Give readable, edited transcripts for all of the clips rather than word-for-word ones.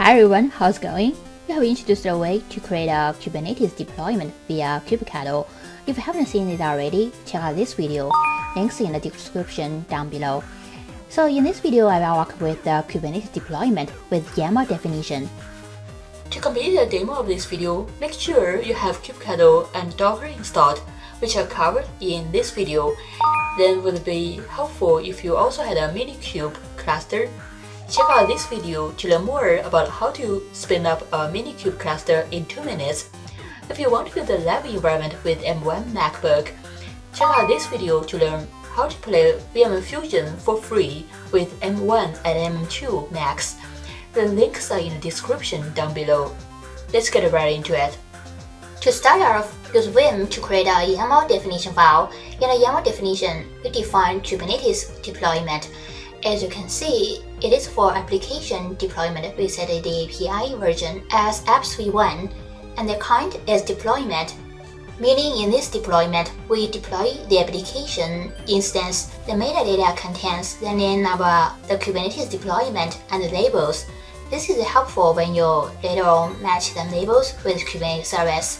Hi everyone, how's it going? We have introduced a way to create a Kubernetes deployment via kubectl. If you haven't seen it already, check out this video, links in the description down below. So in this video, I will walk with the Kubernetes deployment with YAML definition. To complete the demo of this video, make sure you have kubectl and Docker installed, which are covered in this video. Then it would be helpful if you also had a Minikube cluster. Check out this video to learn more about how to spin up a Minikube cluster in 2 minutes. If you want to build a lab environment with M1 MacBook, check out this video to learn how to play VMWare Fusion for free with M1 and M2 Macs. The links are in the description down below. Let's get right into it. To start off, use Vim to create a YAML definition file. In the YAML definition, we define Kubernetes deployment. As you can see, it is for application deployment. We set the API version as apps v1, and the kind is deployment, meaning in this deployment, we deploy the application instance. The metadata contains the name of the Kubernetes deployment and the labels. This is helpful when you later on match the labels with Kubernetes service.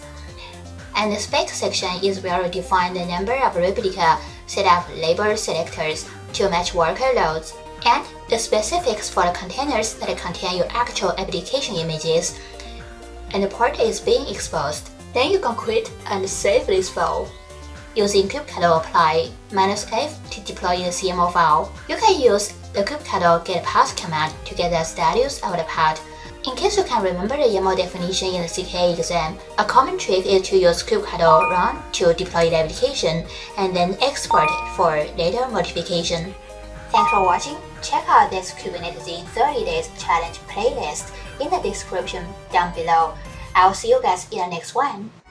And the spec section is where we define the number of replica set up label selectors to match workloads, and the specifics for the containers that contain your actual application images, and the port is being exposed. Then you can create and save this file. Using kubectl apply -f to deploy the CMO file. You can use the kubectl get path command to get the status of the path. In case you can remember the YAML definition in the CKA exam, a common trick is to use kubectl run to deploy the application and then export it for later modification. Thanks for watching. Check out this Kubernetes in 30 days challenge playlist in the description down below. I'll see you guys in the next one.